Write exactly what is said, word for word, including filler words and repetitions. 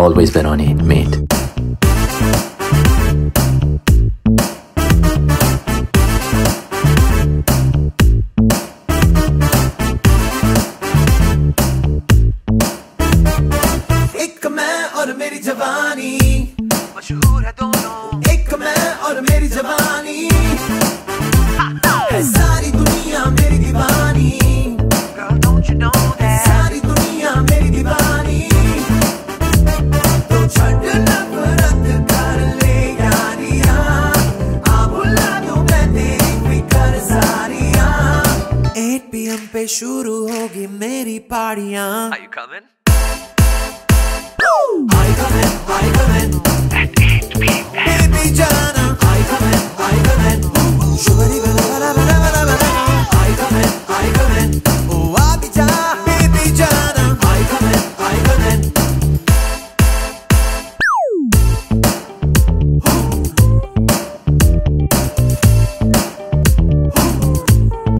always been on it, mate. एक मैं और मेरी जवानी मशहूर है दोनों, एक मैं और मेरी जवानी है सारी दुनिया मेरी दीवानी। Girl, don't you know that? सारी दुनिया मेरी दीवानी। तो छड़ नफरत कर ले यारियां, आ भुला दूं मैं तेरी फिकर सारियां। आठ पी एम पे शुरू होगी मेरी पार्टियां। Are you coming? I come in, I come in at eight p m Baby Jana, I come in, I come in. Shubari bala bala bala bala.